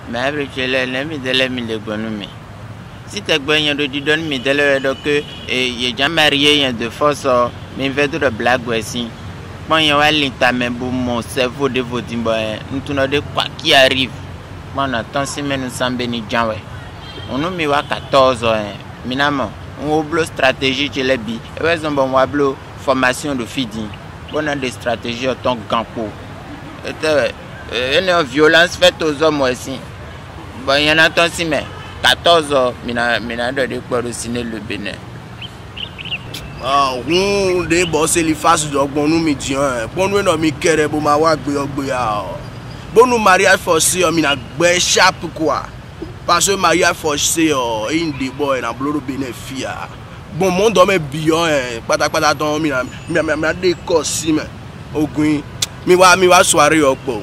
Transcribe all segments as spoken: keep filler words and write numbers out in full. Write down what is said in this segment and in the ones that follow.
Mais après, je l'ai mis de l'aime de Gonumi. Si tu as besoin de dire donne mi de l'aime que il est déjà marié de force, mais il fait de blague aussi. Quand il y a l'état même pour mon cerveau de votre imboye, nous tournons de quoi qui arrive. Moi, on attend si nous sommes bénis. On nous met à quatorze ans. Minamment, on a une stratégie qui est bien. Et par exemple, on a une formation de feeding. On a des stratégies en tant que campo. Il y a une violence faite aux hommes aussi. Bon, il y en a tant si mais quatorze ans, il y a de quoi signer le Bénin. Ah, on est bossé les faces de bon nous médian. Bon nous non mi kéré pour ma wa gbe ogbe ya. Bon nous mariage forcé on mi na gbe chape quoi. Parce que mariage forcé oh, in de boy na bloro Bénin fia. Bon monde homme bion eh pata pata ton mi na mi mi na de kosi me. Ogun mi wa mi wa soirée opo.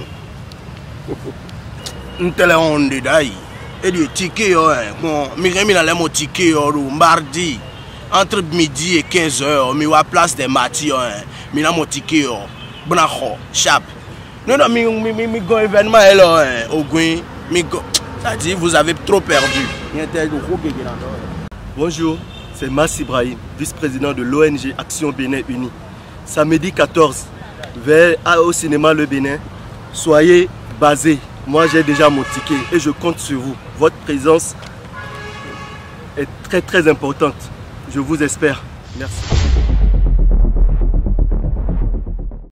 Ntele onde dai. Et du ticket yo eh. Bon mi mi na le mo ticket yo mardi. Entre midi et quinze heures, je suis à la place des matins. Je suis à mon ticket. Je suis à non, non, je suis à l'événement. Ça dit, vous avez trop perdu. Bonjour, c'est Mas Ibrahim, vice-président de l'O N G Action Bénin Unie. Samedi quatorze, vers au cinéma Le Bénin. Soyez basés. Moi, j'ai déjà mon ticket et je compte sur vous. Votre présence est très très importante. Je vous espère. Merci.